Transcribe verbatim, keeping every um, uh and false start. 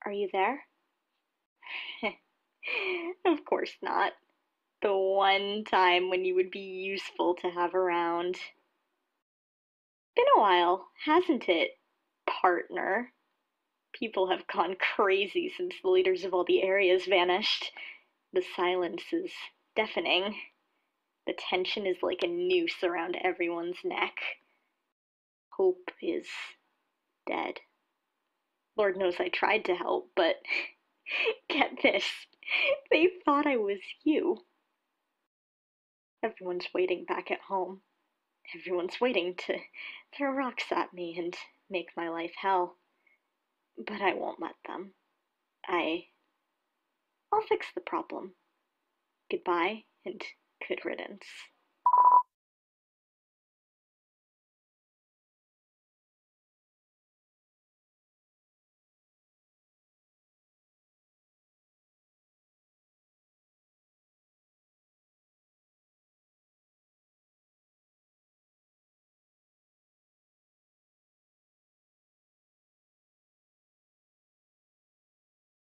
Are you there? Of course not. The one time when you would be useful to have around. Been a while, hasn't it, partner? People have gone crazy since the leaders of all the areas vanished. The silence is deafening. The tension is like a noose around everyone's neck. Hope is dead. Lord knows I tried to help, but get this, they thought I was you. Everyone's waiting back at home. Everyone's waiting to throw rocks at me and make my life hell. But I won't let them. I. I'll fix the problem. Goodbye and good riddance.